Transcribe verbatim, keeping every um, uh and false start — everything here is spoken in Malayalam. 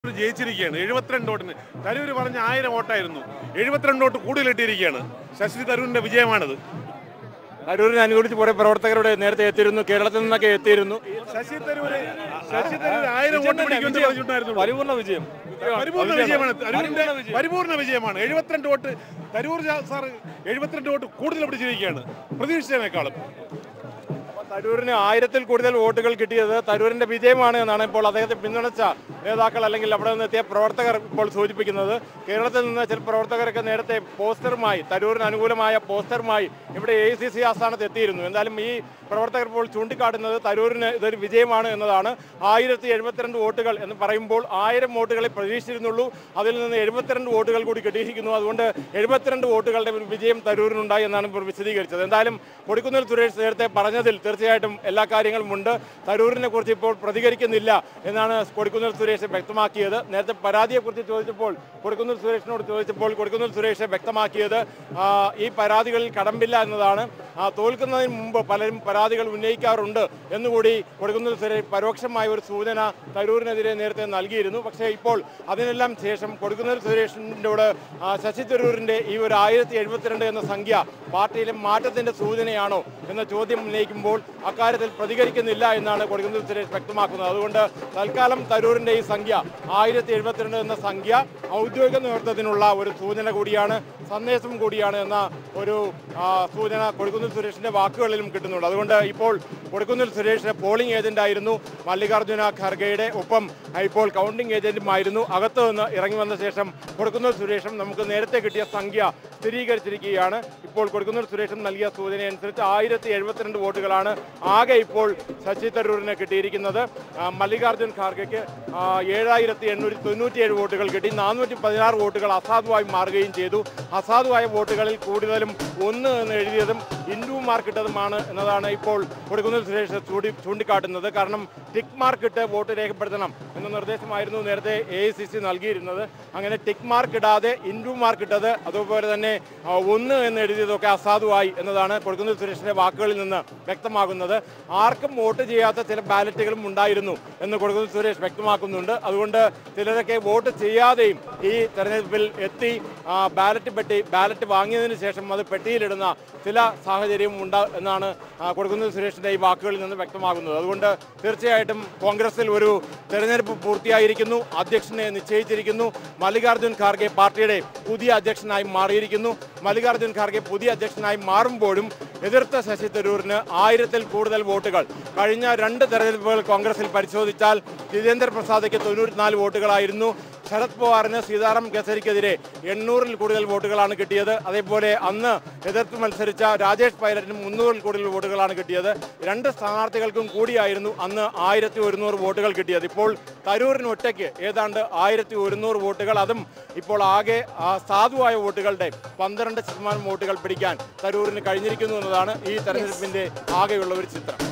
ജയിച്ചിരിക്കുകയാണ് എഴുപത്തിരണ്ട് വോട്ടിന്. തരൂർ പറഞ്ഞ ആയിരം വോട്ടായിരുന്നു, എഴുപത്തിരണ്ട് വോട്ട് കൂടുതൽ ഇട്ടിരിക്കുകയാണ്. ശശി തരൂരിന്റെ വിജയമാണത്. തരൂരിനെ അനുകൂലിച്ച് കുറെ പ്രവർത്തകരുടെ നേരത്തെ എത്തിയിരുന്നു, കേരളത്തിൽ നിന്നൊക്കെ എത്തിയിരുന്നു. ശശി തരൂർ ശശി തരൂർ ആയിരം വോട്ട് പിടിക്കുമെന്ന് പറഞ്ഞിട്ടുണ്ടായിരുന്നു. പരിപൂർണ്ണ വിജയം, പരിപൂർണ്ണ വിജയമാണ് തരൂരിന്റെ, പരിപൂർണ്ണ വിജയമാണ്. എഴുപത്തിരണ്ട് വോട്ട് തരൂർ സാർ എഴുപത്തിരണ്ട് വോട്ട് കൂടുതൽ പിടിച്ചിരിക്കുകയാണ് പ്രതീക്ഷിച്ചതിനേക്കാളും. തരൂരിന് ആയിരത്തിൽ കൂടുതൽ വോട്ടുകൾ കിട്ടിയത് തരൂരിന്റെ വിജയമാണ് എന്നാണ് ഇപ്പോൾ അദ്ദേഹത്തെ പിന്തുണച്ച നേതാക്കൾ അല്ലെങ്കിൽ അവിടെ നിന്നെത്തിയ പ്രവർത്തകർ ഇപ്പോൾ സൂചിപ്പിക്കുന്നത്. കേരളത്തിൽ നിന്ന് ചില പ്രവർത്തകരൊക്കെ നേരത്തെ പോസ്റ്ററുമായി, തരൂരിന് അനുകൂലമായ പോസ്റ്ററുമായി ഇവിടെ എ ഐ സി സി ആസ്ഥാനത്ത് എത്തിയിരുന്നു. എന്തായാലും ഈ പ്രവർത്തകർ ഇപ്പോൾ ചൂണ്ടിക്കാട്ടുന്നത് തരൂരിന് ഇതൊരു വിജയമാണ് എന്നതാണ്. ആയിരത്തി എഴുപത്തിരണ്ട് വോട്ടുകൾ എന്ന് പറയുമ്പോൾ ആയിരം വോട്ടുകളെ പ്രതീക്ഷിച്ചിരുന്നുള്ളൂ, അതിൽ നിന്ന് എഴുപത്തിരണ്ട് വോട്ടുകൾ കൂടി കിട്ടിയിരിക്കുന്നു. അതുകൊണ്ട് എഴുപത്തിരണ്ട് വോട്ടുകളുടെ ഒരു വിജയം തരൂരിനുണ്ടായി എന്നാണ് ഇപ്പോൾ വിശദീകരിച്ചത്. എന്തായാലും കൊടിക്കുന്നിൽ സുരേഷ് നേരത്തെ പറഞ്ഞതിൽ തീർച്ചയായിട്ടും എല്ലാ കാര്യങ്ങളും ഉണ്ട്. തരൂരിനെ കുറിച്ച് ഇപ്പോൾ പ്രതികരിക്കുന്നില്ല എന്നാണ് കൊടിക്കുന്നിൽ സുരേഷ് വ്യക്തമാക്കിയത്. നേരത്തെ പരാതിയെക്കുറിച്ച് ചോദിച്ചപ്പോൾ കൊടിക്കുന്നിൽ സുരേഷിനോട് ചോദിച്ചപ്പോൾ കൊടിക്കുന്നിൽ സുരേഷ് വ്യക്തമാക്കിയത് ഈ പരാതികളിൽ കടമ്പില്ല എന്നതാണ്. തോൽക്കുന്നതിന് മുമ്പ് പലരും പരാതികൾ ഉന്നയിക്കാറുണ്ട് എന്നുകൂടി കൊടിക്കുന്നിൽ സുരേഷ് പരോക്ഷമായ ഒരു സൂചന തരൂരിനെതിരെ നേരത്തെ നൽകിയിരുന്നു. പക്ഷേ ഇപ്പോൾ അതിനെല്ലാം ശേഷം കൊടിക്കുന്നിൽ സുരേഷിനോട് ശശി തരൂരിന്റെ ഈ ഒരു ആയിരത്തി എഴുപത്തിരണ്ട് എന്ന സംഖ്യ പാർട്ടിയിലെ മാറ്റത്തിന്റെ സൂചനയാണോ എന്ന ചോദ്യം ഉന്നയിക്കുമ്പോൾ അക്കാര്യത്തിൽ പ്രതികരിക്കുന്നില്ല എന്നാണ് കൊടിക്കുന്നിൽ സുരേഷ് വ്യക്തമാക്കുന്നത്. അതുകൊണ്ട് തൽക്കാലം തരൂരിന്റെ ഈ സംഖ്യ ആയിരത്തി എഴുപത്തിരണ്ട് എന്ന സംഖ്യ ഔദ്യോഗിക നേതൃത്വത്തിനുള്ള ഒരു സൂചന കൂടിയാണ്, സന്ദേശം കൂടിയാണ് എന്ന ഒരു സൂചന കൊടിക്കുന്നിൽ സുരേഷിന്റെ വാക്കുകളിലും കിട്ടുന്നുണ്ട്. അതുകൊണ്ട് ഇപ്പോൾ കൊടിക്കുന്നിൽ സുരേഷ് പോളിംഗ് ഏജന്റ് ആയിരുന്നു മല്ലികാർജ്ജുന ഖാർഗെയുടെ, ഒപ്പം ഇപ്പോൾ കൗണ്ടിംഗ് ഏജന്റുമായിരുന്നു. അകത്ത് നിന്ന് ഇറങ്ങി വന്ന ശേഷം കൊടിക്കുന്നിൽ സുരേഷും നമുക്ക് നേരത്തെ കിട്ടിയ സംഖ്യ സ്ഥിരീകരിച്ചിരിക്കുകയാണ്. ഇപ്പോൾ കൊടിക്കുന്നിൽ സുരേഷും നൽകിയ സൂചനയനുസരിച്ച് ആയിരത്തി എഴുപത്തിരണ്ട് വോട്ടുകളാണ് ആകെ ഇപ്പോൾ ശശി തരൂരിന് കിട്ടിയിരിക്കുന്നത്. മല്ലികാർജ്ജുൻ ഖാർഗെക്ക് ഏഴായിരത്തി എണ്ണൂറ്റി തൊണ്ണൂറ്റിയേഴ് വോട്ടുകൾ കിട്ടി. നാനൂറ്റി പതിനാറ് വോട്ടുകൾ അസാധുവായി മാറുകയും ചെയ്തു. അസാധുവായ വോട്ടുകളിൽ കൂടുതലും ഒന്ന് എന്ന് എഴുതിയതും ഇൻഡു മാർക്ക് ഇട്ടതുമാണ് എന്നതാണ് ഇപ്പോൾ കൊടിക്കുന്നിൽ സുരേഷ് ചൂണ്ടി ചൂണ്ടിക്കാട്ടുന്നത്. കാരണം ടിക്ക് മാർക്ക് ഇട്ട് വോട്ട് രേഖപ്പെടുത്തണം എന്ന നിർദ്ദേശമായിരുന്നു നേരത്തെ എ ഐ സി സി നൽകിയിരുന്നത്. അങ്ങനെ ടിക്ക് മാർക്ക് ഇടാതെ ഇൻഡു മാർക്ക് ഇട്ടത്, അതുപോലെ തന്നെ ഒന്ന് എന്ന് എഴുതിയതൊക്കെ അസാധുവായി എന്നതാണ് കൊടിക്കുന്നിൽ സുരേഷിന്റെ വാക്കുകളിൽ നിന്ന് വ്യക്തമാകുന്നത്. ആർക്കും വോട്ട് ചെയ്യാത്ത ചില ബാലറ്റുകളും ഉണ്ടായിരുന്നു എന്ന് കൊടിക്കുന്നിൽ സുരേഷ് വ്യക്തമാക്കുന്നുണ്ട്. അതുകൊണ്ട് ചിലരൊക്കെ വോട്ട് ചെയ്യാതെയും ഈ തെരഞ്ഞെടുപ്പിൽ എത്തി ബാലറ്റ് പെട്ടി ബാലറ്റ് വാങ്ങിയതിനു ശേഷം അത് പെട്ടിയിലിടുന്ന ചില സാഹചര്യം ഉണ്ട് എന്നാണ് കൊടിക്കുന്നിൽ സുരേഷിന്റെ ഈ വാക്കുകളിൽ നിന്ന് വ്യക്തമാകുന്നത്. അതുകൊണ്ട് തീർച്ചയായിട്ടും കോൺഗ്രസിൽ ഒരു തെരഞ്ഞെടുപ്പ് പൂർത്തിയായിരിക്കുന്നു, അധ്യക്ഷനെ നിശ്ചയിച്ചിരിക്കുന്നു. മല്ലികാർജ്ജുൻ ഖാർഗെ പാർട്ടിയുടെ പുതിയ അധ്യക്ഷനായി മാറിയിരിക്കുന്നു. മല്ലികാർജ്ജുൻ ഖാർഗെ പുതിയ അധ്യക്ഷനായി മാറുമ്പോഴും എതിർത്ത ശശി തരൂരിന് ആയിരത്തിൽ കൂടുതൽ വോട്ടുകൾ. കഴിഞ്ഞ രണ്ട് തെരഞ്ഞെടുപ്പുകൾ കോൺഗ്രസിൽ പരിശോധിച്ചാൽ ജിതേന്ദ്ര പ്രസാദിക്ക് തൊണ്ണൂറ്റിനാല് വോട്ടുകളായിരുന്നു. ശരത് പവാറിന് സീതാറാം കേസരിക്കെതിരെ എണ്ണൂറിൽ കൂടുതൽ വോട്ടുകളാണ് കിട്ടിയത്. അതേപോലെ അന്ന് എതിർത്ത് മത്സരിച്ച രാജേഷ് പൈലറ്റിന് മുന്നൂറിൽ കൂടുതൽ വോട്ടുകളാണ് കിട്ടിയത്. രണ്ട് സ്ഥാനാർത്ഥികൾക്കും കൂടിയായിരുന്നു അന്ന് ആയിരത്തി ഒരുന്നൂറ് വോട്ടുകൾ കിട്ടിയത്. ഇപ്പോൾ തരൂരിന് ഒറ്റയ്ക്ക് ഏതാണ്ട് ആയിരത്തി ഒരുന്നൂറ് വോട്ടുകൾ, അതും ഇപ്പോൾ ആകെ സാധുവായ വോട്ടുകളുടെ പന്ത്രണ്ട് ശതമാനം വോട്ടുകൾ പിടിക്കാൻ തരൂരിന് കഴിഞ്ഞിരിക്കുന്നു എന്നതാണ് ഈ തെരഞ്ഞെടുപ്പിന്റെ ആകെയുള്ള ഒരു ചിത്രം.